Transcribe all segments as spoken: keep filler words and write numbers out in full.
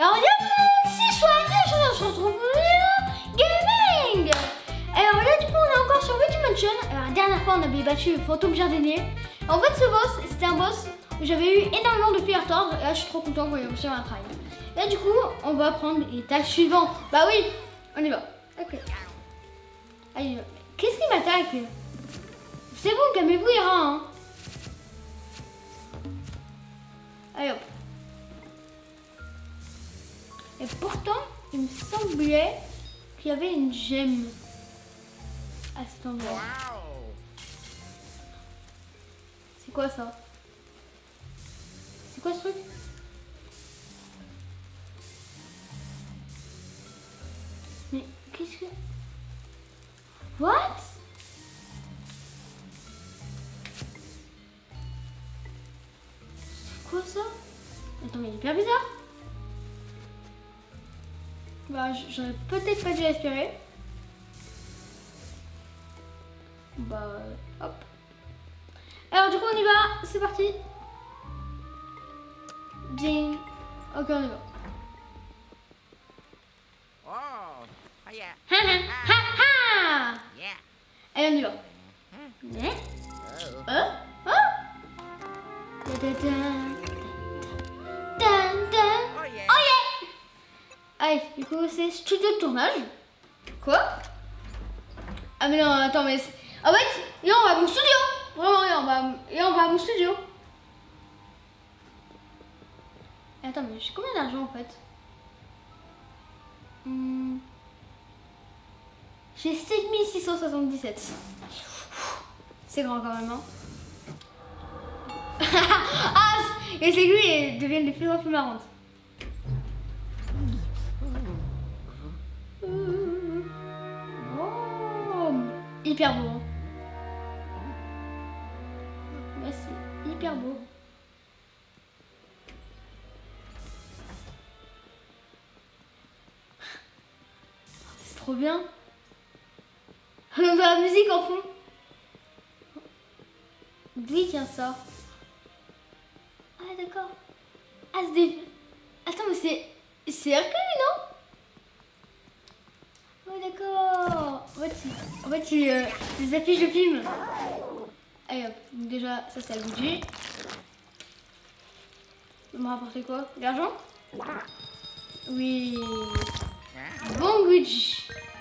Alors, yo, si soigné, je se retrouve gaming. Alors là, du coup, on est encore sur Luigi Mansion. Alors, la dernière fois, on avait battu le fantôme jardinier. En fait, ce boss, c'était un boss où j'avais eu énormément de fils à retordre. Et là, je suis trop content qu'on ait réussi à un travail. Là, du coup, on va prendre l'étage suivant. Bah oui, on y va. Ok. Allez, qu'est-ce qui m'attaque? C'est bon, calmez-vous, Ira. Hein. Allez, hop. Et pourtant, il me semblait qu'il y avait une gemme à cet endroit. C'est quoi ça? C'est quoi ce truc? Mais qu'est-ce que... What? C'est quoi ça? Attends, mais il est hyper bizarre. Bah, j'aurais peut-être pas dû l'espérer. Bah, hop. Alors, du coup, on y va. C'est parti. Bien. Ok, on y va. Oh, yeah. Ha ha ha ha. Yeah. Allez, on y va. Hein? Hein? Hein? Da, da, da. Da, da. Oh, yeah. Oh yeah! Allez, du coup, c'est studio de tournage. Quoi? Ah mais non, attends, mais... En fait, et on va à mon studio. Vraiment, et on va, et on va à mon studio. Attends, mais j'ai combien d'argent, en fait? hmm. J'ai sept mille six cent soixante-dix-sept. C'est grand quand même, hein. Ah, et c'est que lui, elles deviennent de plus en plus marrantes. Oh, hyper beau. Hein. Ouais, c'est hyper beau. C'est trop bien. On a de la musique en fond. D'où il vient ça? Ah d'accord. Ah c'est des... Attends mais c'est... C'est Hercule non? Oh d'accord. En fait, il... en fait il, euh, des affiches de films. Allez hop. Donc, déjà ça c'est le budget. Il me rapporter quoi? De l'argent? Oui. Bon budget.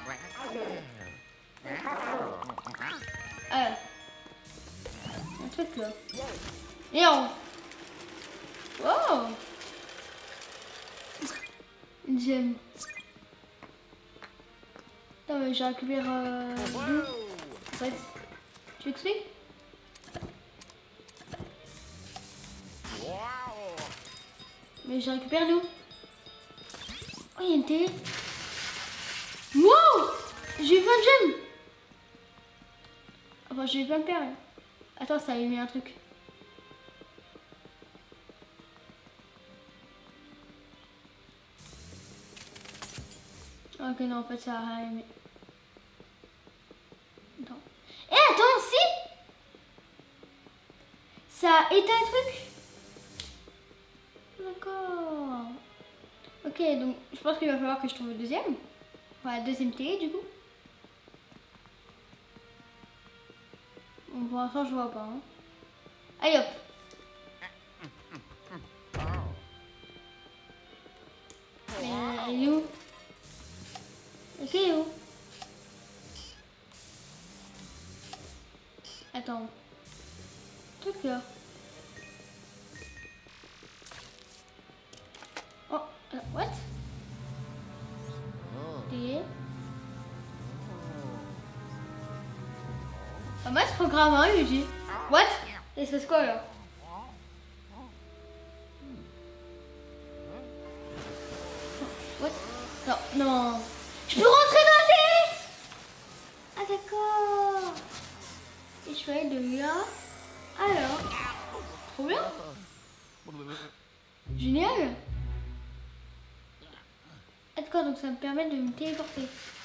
Ah. Un truc là. Et en... Wow. Une gemme. Attends mais je récupère euh, d'où? En fait, tu expliques? Mais je récupère d'où? Oh, il y a une télé. Wow! J'ai eu vingt gemmes. Enfin, j'ai eu plein de perles. Attends, ça a allumé un truc. Ok, non, en fait, ça a rien allumé. Attends. Eh, attends, si! Ça a éteint un truc. D'accord. Ok, donc je pense qu'il va falloir que je trouve le deuxième. Enfin, la deuxième télé, du coup. Bon, pour l'instant, je vois pas. Hein. Allez, hop. Mais elle est où? Ok, elle est où? Attends. Truc là. Oh, euh, what? Et... Ah, moi, ce programme, hein, Luigi. What? Il se passe quoi là? What? Non, non. Je peux rentrer dans la télé? Ah, d'accord. Et je peux aller de là. Alors. Trop bien. Génial. Ah, d'accord, donc ça me permet de me téléporter.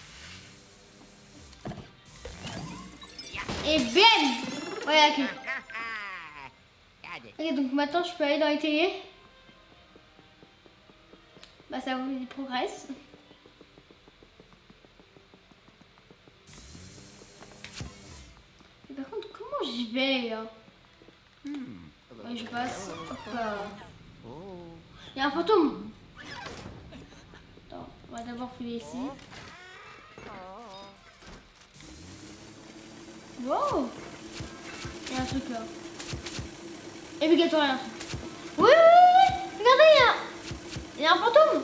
Et bam! Ouais, ok. Ok, donc maintenant je peux aller dans les télés. Bah ça il progresse. Et par contre, comment j'y vais là? Ouais, je passe. Hop. Il y a un fantôme. Attends, on va d'abord fouiller ici. Wow! Il y a un truc là. Obligatoire. Oui, oui, oui, oui! Regardez, il y a, il y a un fantôme!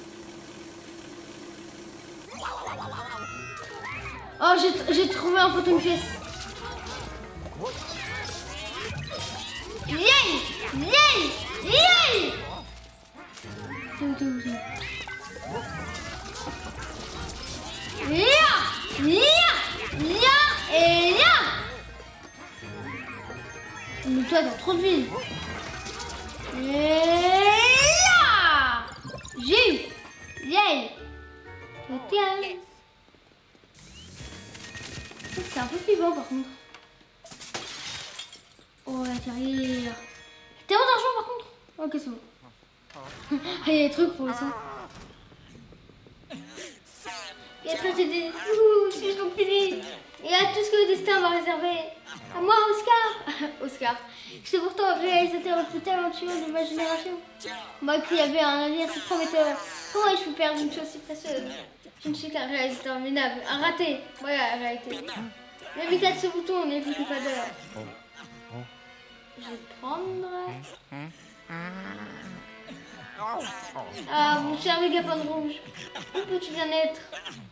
Oh, j'ai trouvé un fantôme pièce. Yay! Yay! Yay! T'es où, t'es où, t'es où? Ya! Ya! Ya! Et ya! Mais toi, t'as trop de vie. Et là! J'ai eu. Yay! Tiens. C'est un peu vivant par contre. Oh la carrière. Tellement d'argent par contre. Ok, c'est bon. Il y a des trucs pour le sang. Il y a très des. Ouh, si je t'en prie. Il y a tout ce que le destin m'a réservé. À moi, Oscar. Oscar. Je suis pourtant un réalisateur le plus talentueux de ma génération. Moi qui avais un avenir si prometteur. Comment ai-je pu perdre une chose si précieuse? Je ne suis qu'un réalisateur minable, un raté. Voilà la réalité. Le micro de ce bouton n'est plus que pas d'heure. Je vais prendre. Ah, mon cher mégaphone rouge. Où peux-tu bien être?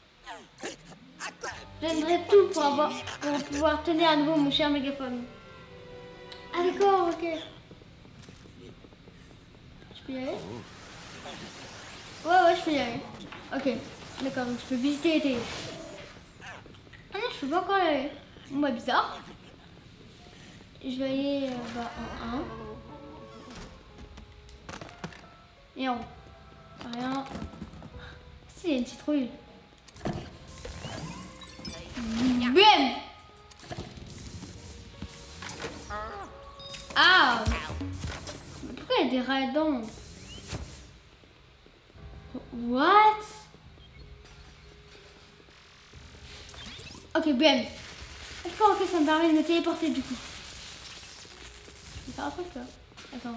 Je donnerai tout pour, avoir, pour pouvoir tenir à nouveau mon cher mégaphone. Ah d'accord, ok. Je peux y aller? Ouais, ouais, je peux y aller. Ok, d'accord, donc je peux visiter les télés. Ah non, je peux pas encore y aller. Bon, bah bizarre. Je vais aller euh, bah, en un. Et en haut. Rien. Si, il y a une citrouille. Bam! Ah! Pourquoi il y a des rats dedans? What? Ok, bam! D'accord, ok, ça me permet de me téléporter du coup. Je vais faire un truc là. Attends.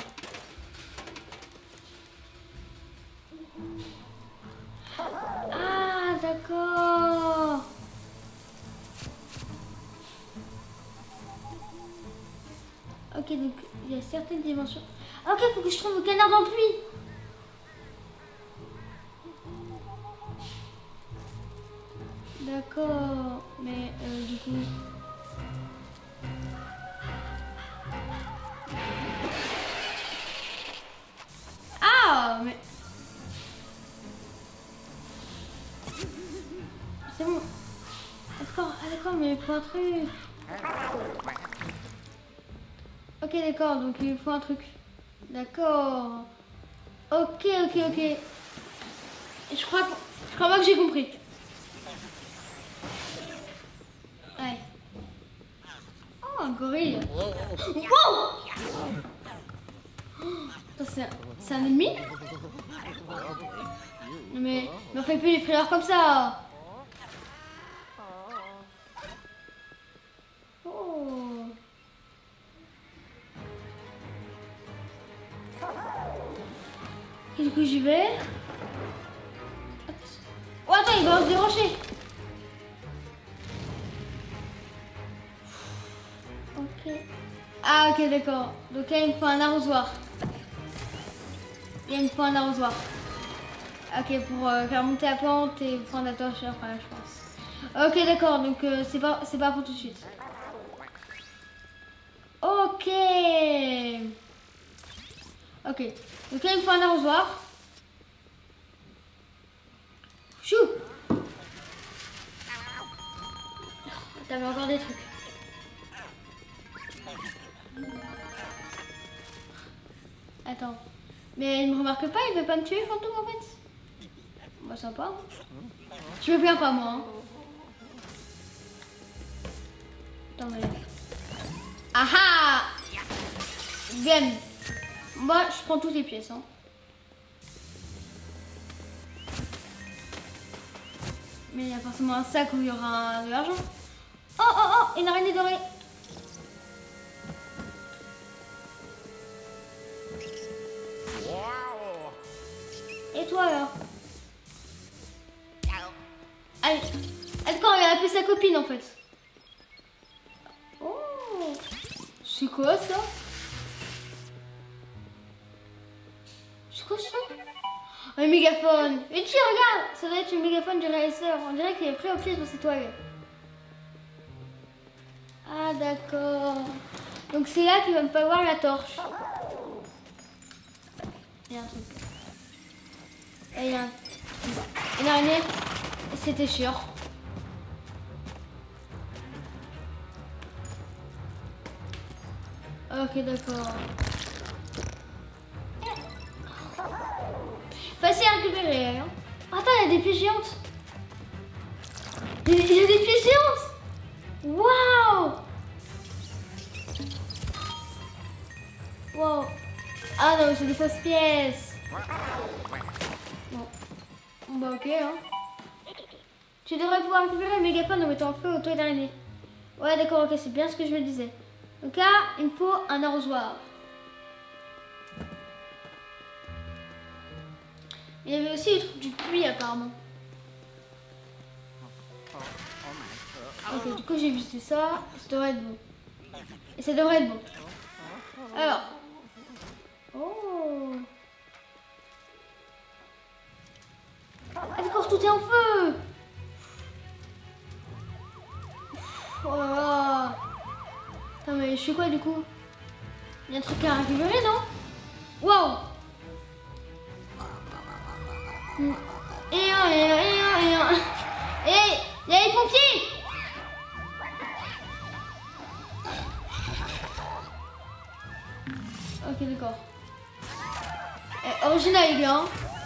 Ah, d'accord! Ok, donc il y a certaines dimensions. Ok, faut que je trouve le canard dans le puits. D'accord, mais euh, du coup... Ah, mais... C'est bon. D'accord, ah, d'accord, mais il faut un truc. Ok, d'accord, donc il faut un truc. D'accord. Ok, ok, ok. Et je crois, je crois pas que j'ai compris. Ouais. Oh, un gorille. Wow! C'est un ennemi? Mais ne fais plus les frayeurs comme ça. Oh. Et du coup j'y vais. Oh attends, il va se dérocher. Ok. Ah ok d'accord. Donc là il me faut un arrosoir. Il me faut un arrosoir. Ok, pour euh, faire monter la plante et prendre la torche après, je pense. Ok d'accord, donc euh, c'est pas, c'est pas pour tout de suite. Ok. Ok. Donc là il me faut un arrosoir. Chou. T'avais encore des trucs. Attends. Mais il me remarque pas, il veut pas me tuer, fantôme en fait. Bah sympa. Hein. Je me plains pas moi. Hein. Attends mais... Ah ah. Game. Moi je prends toutes les pièces. Hein. Mais il y a forcément un sac où il y aura de l'argent. Oh, oh, oh, une araignée dorée. Wow. Et toi alors? Allez. Ah, d'accord, il a appelé sa copine en fait. Oh. C'est quoi ça? C'est quoi ça? Un mégaphone. Mais tu regarde, ça doit être un mégaphone du réalisateur. On dirait qu'il est pris au pied sur ses toiles. Ah d'accord. Donc c'est là qu'il va me falloir la torche. Il y a un truc. Et il y a un... une araignée. C'était sûr. Ok d'accord. Facile à récupérer. Hein. Attends, il y a des pièces géantes. Il y a, il y a des pièces géantes. Waouh. Waouh. Ah non, c'est des fausses pièces. Bon. Bah ok. Hein. Tu devrais pouvoir récupérer le mégaphone en mettant feu au toit d'araignée. Ouais d'accord, ok, c'est bien ce que je me disais. Donc là, il me faut un arrosoir. Il y avait aussi le truc du puits apparemment. Ok, du coup j'ai visité ça, ça devrait être bon. Et ça devrait être bon. Alors. Oh. Ah d'accord, tout est en feu. Oh là là. Attends, mais je suis quoi du coup? Il y a un truc à récupérer, non? Waouh. Et un, et un, et un, et un. Et il y a les pompiers. Ok, d'accord. Eh, original, les gars. Hein.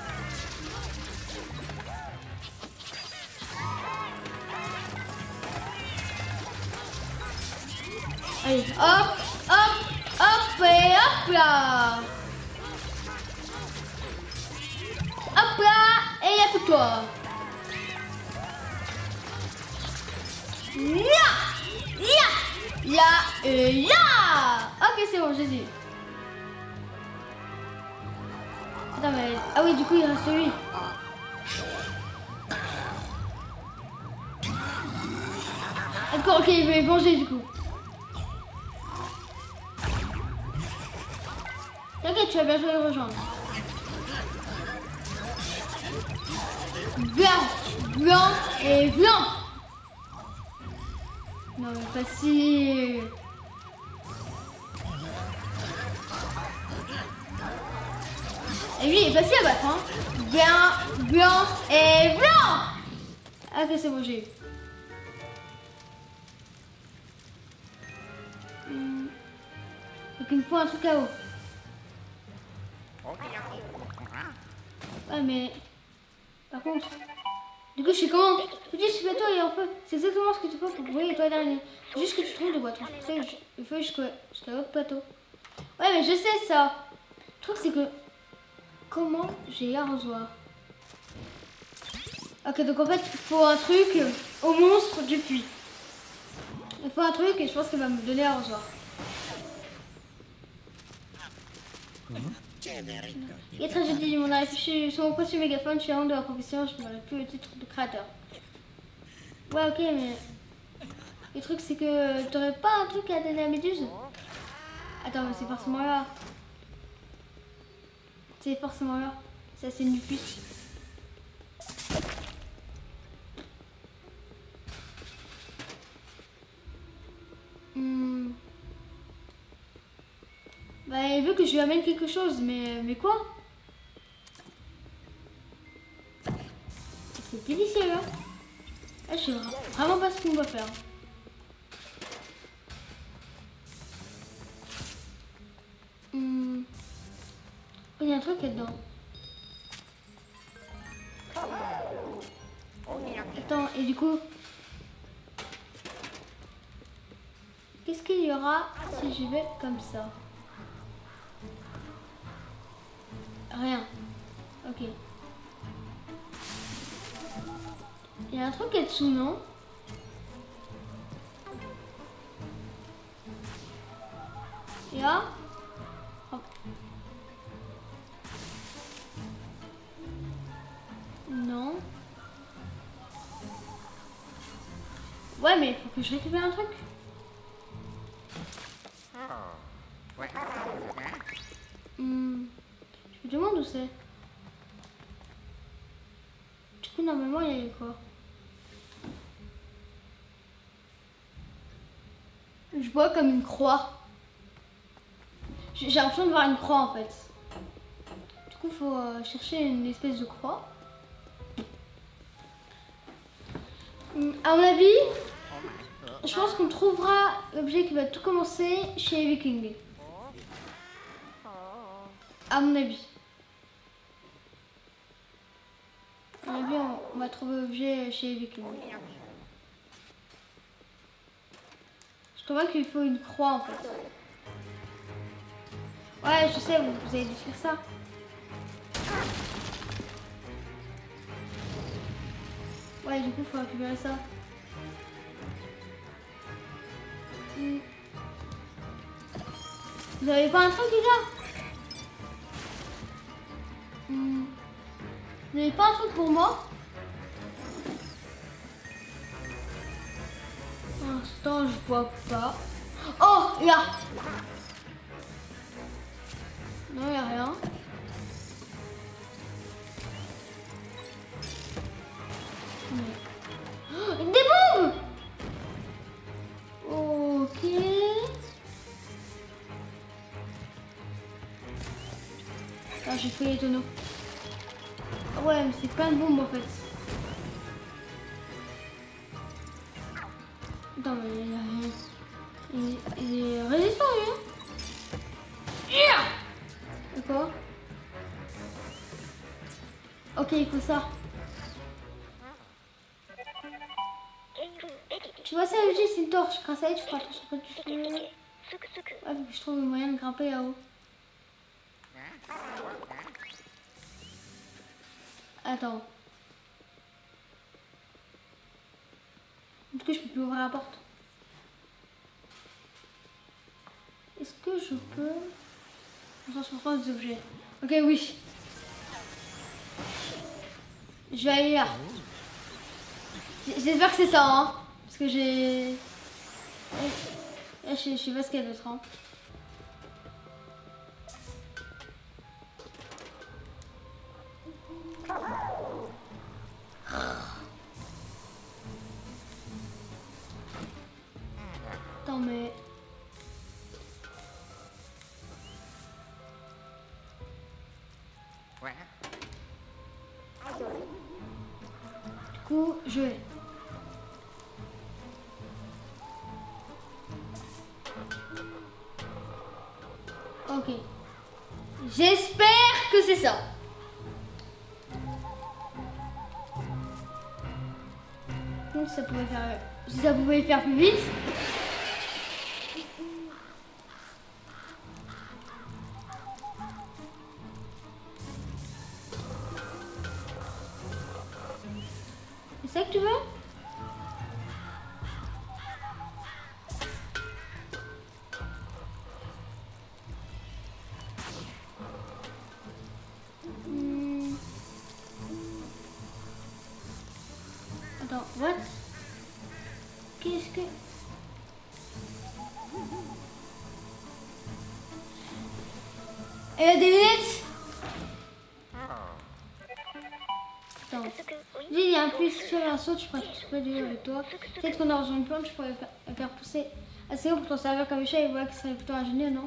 Allez, hop, hop, hop, et hop là. Hop là, et il y a plus que toi. Là, là, là, et là. Ok, c'est bon, j'ai dit. Attends, mais... Ah oui, du coup, il reste lui. D'accord, ok, il veut manger du coup. T'inquiète, tu vas bientôt le rejoindre. Blanc, blanc et blanc. Non mais facile. Et lui il est facile à battre hein. Blanc, blanc et blanc. Ah ok c'est bon j'ai eu. Hmm. Donc il me faut un truc à eau. Ah mais... Par contre... Du coup je suis comment? Tu dis ce bateau il est en feu. C'est exactement ce que tu faut pour brûler les toits d'araignée. Faut juste que tu trouves de quoi transporter le feu jusqu'à l'autre bateau. Ouais mais je sais ça. Le truc c'est que... Comment j'ai l'arrosoir? Ok donc en fait il faut un truc au monstre du puits. Il faut un truc et je pense qu'il va me donner l'arrosoir. Il est très gentil, on a réfléchi sur mon précieux mégaphone, je suis honte de la profession, je ne m'arrête plus le titre de créateur. Ouais ok mais... Le truc c'est que t'aurais pas un truc à donner à Méduse? Attends mais c'est forcément là. C'est forcément là. Ça c'est une puits. Hmm. Bah il veut que je lui amène quelque chose, mais, mais quoi? C'est délicieux là. Là je sais vraiment pas ce qu'on va faire. Hmm. Oh, il y a un truc là-dedans. Attends, et du coup... Qu'est-ce qu'il y aura si je vais comme ça? Rien. Ok. Il y a un truc là-dessous, non? Là? Hop. Non. Ouais, mais il faut que je récupère un truc. Oh. Ouais. Hein? Hmm. Je me demande où c'est. Du coup, normalement, il y avait quoi? Je vois comme une croix. J'ai l'impression de voir une croix en fait. Du coup, il faut euh, chercher une espèce de croix. Hum, À mon avis, je pense qu'on trouvera l'objet qui va tout commencer chez les Vikings. À mon avis. À mon avis, on, on va trouver l'objet chez les Vikings. Je trouve qu'il faut une croix en fait. Ouais, je sais, vous, vous avez dû faire ça. Ouais, du coup, il faut récupérer ça. Hmm. Vous avez pas un truc, les gars? Hmm. Vous avez pas un truc pour moi? Pour l'instant, je vois pas. Oh, là! Non, y a rien. Oh, des bombes! Ok. Ah, j'ai fait les tonneaux. Ouais, mais c'est plein de bombes en fait. Attends, mais il y a rien. Il, il est résistant, lui, hein? Yeah! D'accord. Ok, il faut ça. Tu vois ça, le G, c'est une torche. Grâce à elle, tu peux attraper sur du feu. Ouais, faut que je trouve le moyen de grimper là-haut. Attends. Du coup, je peux plus ouvrir la porte. Est-ce que je peux... Transporter des objets. Ok, oui. Je vais aller là. J'espère que c'est ça, hein. Parce que j'ai... Je, je sais pas ce qu'il y a d'autre, hein. Attends, mais... Ouais. Du coup, je vais... Ok. J'espère que c'est ça. Donc ça pouvait faire... Si ça pouvait faire plus vite. C'est ça que tu veux? Hmm. Attends, what? Qu'est-ce que... Elle a des lunettes? Attends. Il y a un plus sur un saut, tu pourrais te du avec toi. Peut-être qu'on a rejoint une plante, je pourrais faire, faire pousser assez haut pour t'en servir comme échelle et voir que ce serait plutôt ingénieux, non?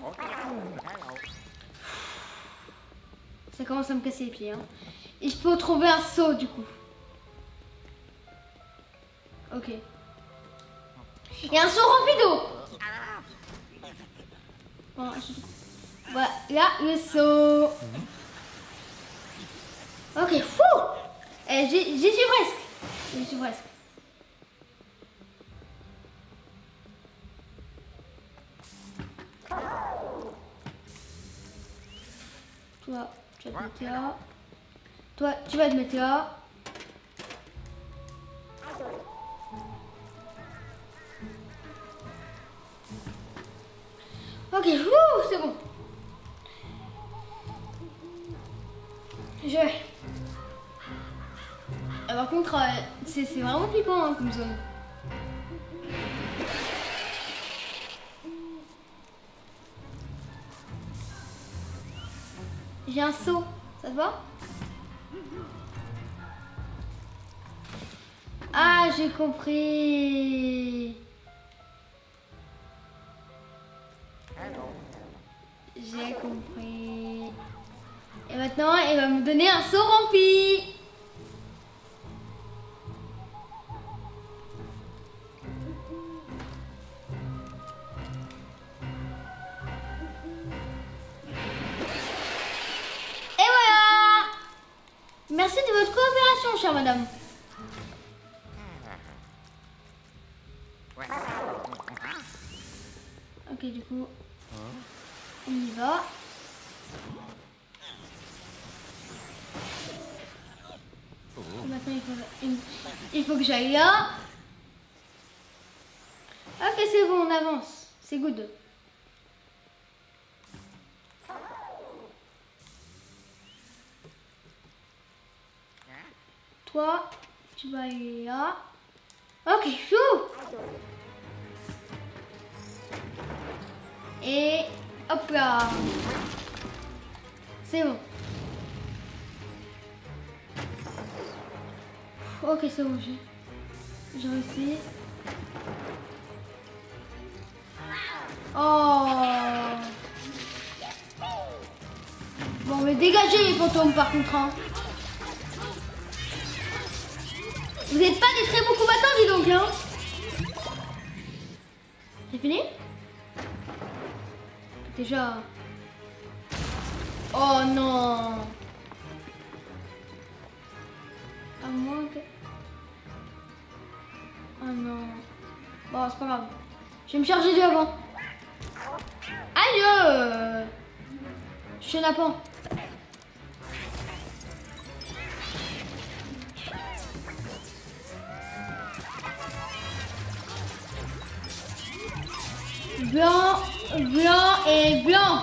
Ça commence à me casser les pieds, hein. Et je peux trouver un seau du coup. Ok. Il y a un seau rempli d'eau. Bon, je... Voilà, là le seau. Ok, fou. Eh, j'y suis presque. J'y suis presque. Toi, tu vas te mettre là. Toi, tu vas te mettre là. Ok, ouh, c'est bon. Je vais. Ah, par contre, euh, c'est vraiment flippant hein, comme zone. J'ai un seau, ça te va? Ah, j'ai compris. J'ai compris. Et maintenant, il va me donner un seau rempli. Et voilà. Merci de votre coopération, chère madame. Ok, du coup, on y va. Et maintenant, il faut, il, il faut que j'aille là. Ok, c'est bon, on avance. C'est good. Toi, tu vas aller là. Ok, chou. Et hop là. C'est bon. Ok, c'est bon, j'ai j'ai réussi. Oh. Bon, mais dégagez les fantômes par contre. Hein. Vous n'êtes pas des très bons combattants, dis donc. Hein. C'est fini? Déjà. Oh non. À moins que... Oh non. Bon, c'est pas grave. Je vais me charger du avant. Aïe. Je suis nappant. Blanc, blanc et blanc.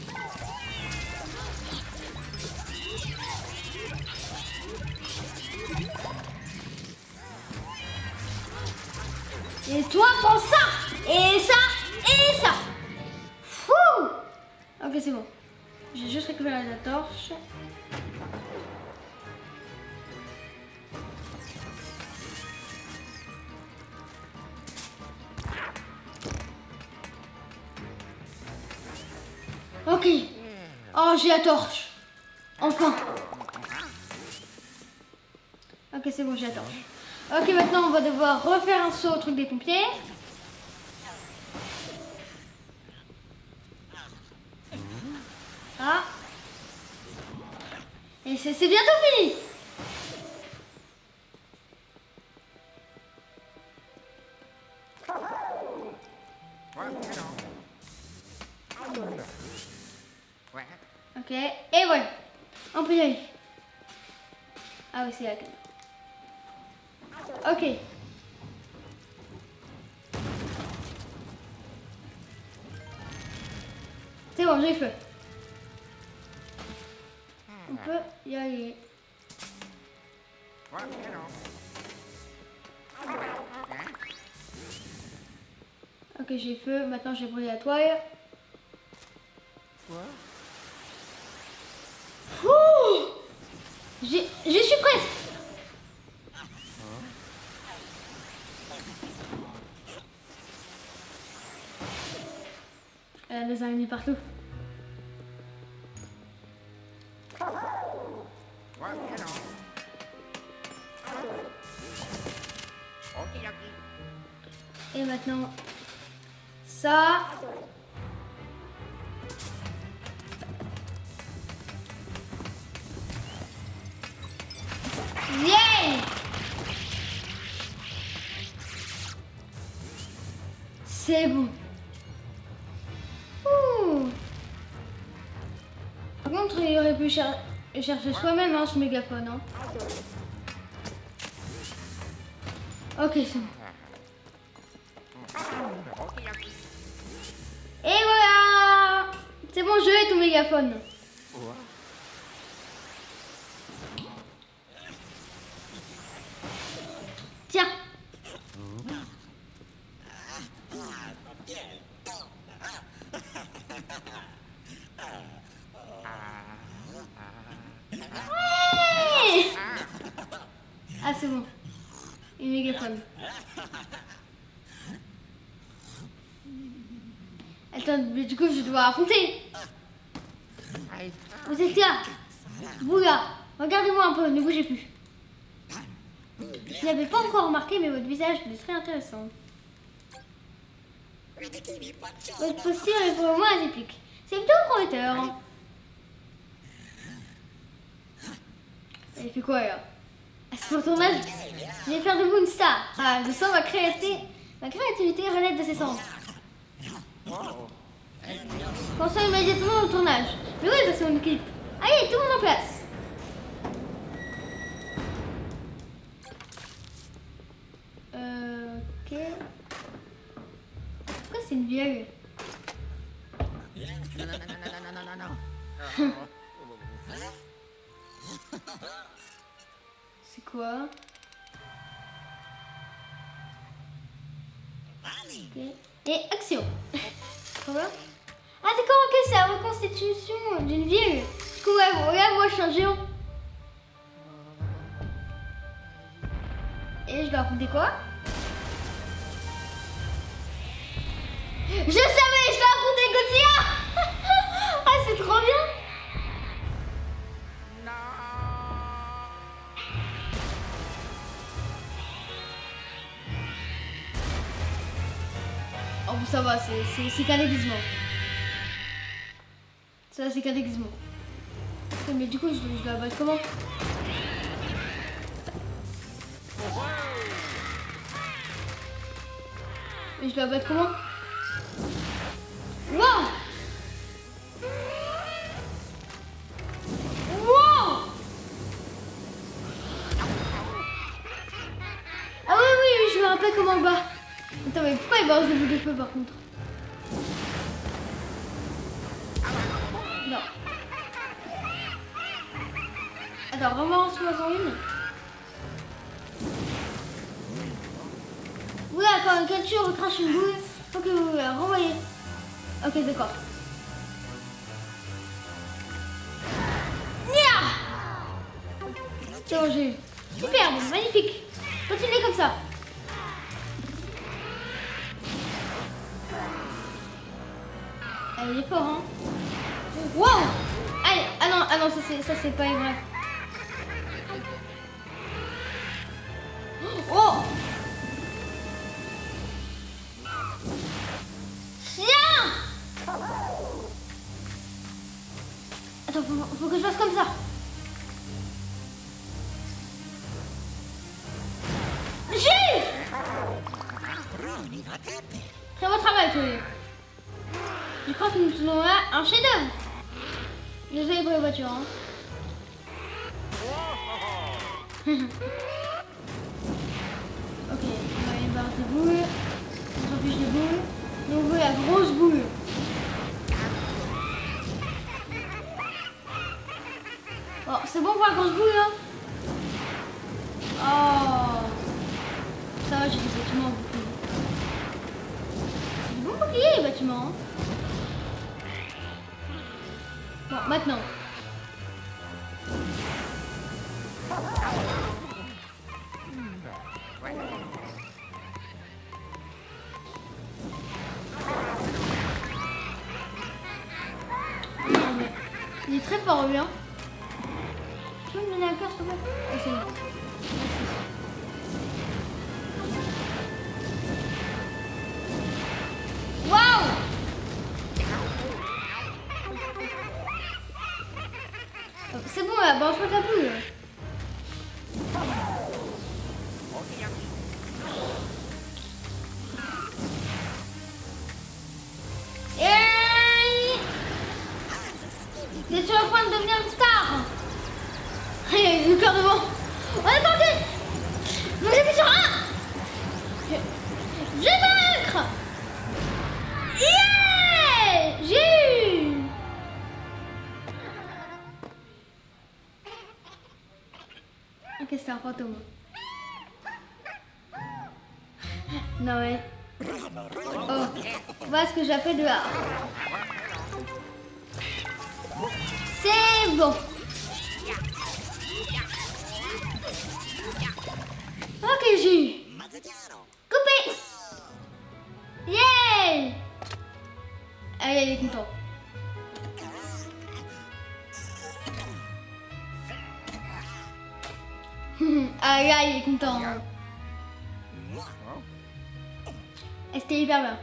Et toi, prends ça. Et ça. Et ça. Fou. Ok, c'est bon. J'ai juste récupéré la torche. Ok. Oh, j'ai la torche. Enfin. Ok, c'est bon, j'ai la torche. Ok, maintenant, on va devoir refaire un saut au truc des pompiers. Ah. Et c'est bientôt fini. Ok, et voilà. On peut y aller. Ah oui, c'est là. Ok. C'est bon, j'ai feu. On peut y aller. Ok, j'ai feu. Maintenant, j'ai brûlé la toile. Ouh, j'y suis presque. Elle a des araignées partout. Et maintenant, ça. Yeah! C'est bon. Ouh. Par contre, il aurait pu cher chercher soi-même hein, ce mégaphone. Hein. Ok, c'est bon. Et voilà! ton jeu et ton mégaphone. Tiens. Ouais. Ah c'est bon. Une mégaphone. Attends, mais du coup je dois affronter. Vous êtes là. Vous là, regardez-moi un peu, ne bougez plus. Je n'avais pas encore remarqué, mais votre visage est très intéressant. Votre posture est pour le moins atypique. C'est plutôt prometteur. Hein. Il fait quoi là? Ah, c'est pour ton âge. Je vais faire de vous une star. Ah, je sens ma créativité, ma créativité renaître de ses cendres. Pensons immédiatement au tournage. Mais oui, parce qu'on équipe. Allez, tout le monde en place. Euh, ok. Pourquoi c'est une vieille? Non, non, non, non, non, non, non, non. C'est quoi? Ok. Et action. Trop bien. Ah d'accord, ok, c'est la reconstitution d'une ville. Du coup, ouais, bon, regarde, moi je suis un géant. Et je dois raconter quoi? Je savais, je dois affronter Godzilla. Ah, c'est trop bien. Oh, ça va, c'est qu'un déguisement. Ça, c'est qu'un déguisement. Mais du coup, je, je dois battre comment? Mais je dois battre comment? Wow! Wow! Ah oui, oui, oui, je me rappelle comment on bat. Attends, mais pourquoi il balance des boules de feu par contre? Non. Attends, rebalance-moi-en une. Oui, quand une capture recrache une boule, faut que vous la renvoyez. Ok, d'accord. C'est bon, j'ai eu. Superbe, magnifique. Continuez comme ça. Allez, il est fort, hein. Wow! Allez, ah non, ah non, ça c'est, ça c'est pas vrai. Oh! Tiens! Attends, faut, faut que je fasse comme ça. J'ai! Très bon travail, toi. Je crois que nous tenons là un chef-d'œuvre. Désolé pour les voitures. Hein. Ok, on va aller voir des boules. On s'en fiche des boules. Nous on veut la grosse boule. Bon, c'est bon pour la grosse boule, hein. Oh. Ça va, j'ai des bâtiments beaucoup. C'est du bon bouclier, les bâtiments. Hein. Bon, maintenant. Non, mais il est très fort, lui, hein. Tu peux me donner un cœur, s'il te plaît? Oh, c'est bon. Waouh! C'est bon là, balance-moi ta boule. Et... T'es sur le point de devenir une star. Allez, le cœur devant. On est tendu. Donc j'appuie sur un. Je vais vaincre. Yeah! J'ai eu. Ok, c'est un fantôme. Non mais... Oh, voilà ce que j'appelle de art. C'est bon. Ok, j'ai coupé. Yeah. Allez, il est content. Ah là, il est content. C'était hyper bien.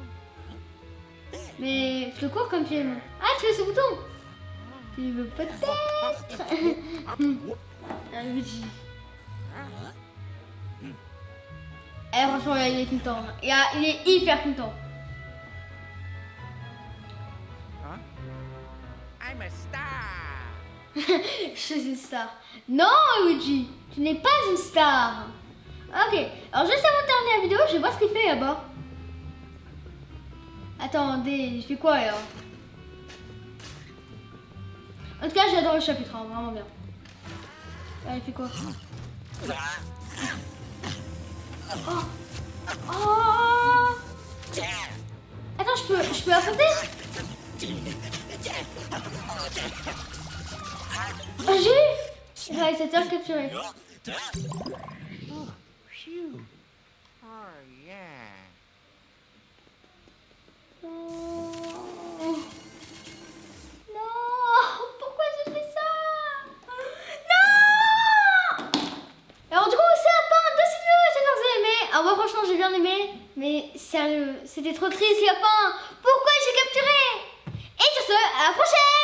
Mais je te cours comme film. Ah, tu veux ce bouton? Tu veux peut-être? Ah, Luigi. Eh, franchement, là, il est content. Il, a, il est hyper content. I'm a star. Je suis une star. Non, Luigi, tu n'es pas une star. Ok, alors juste avant de terminer la vidéo, je vais voir ce qu'il fait là-bas. Attendez, il fait quoi là? En tout cas, j'adore le chapitre, hein, vraiment bien. Ah, il fait quoi? Oh. Oh. Attends, je peux, je peux affronter? Oh, j'ai eu réalisateur capturé. Oh, phew. Oh, yeah. Non. Non. Pourquoi j'ai fait ça? Non. Alors du coup, c'est la fin de cette vidéo. J'espère que vous avez aimé. Alors moi, franchement, j'ai bien aimé. Mais sérieux, c'était trop triste la fin. Pourquoi j'ai capturé? Et sur ce, à la prochaine.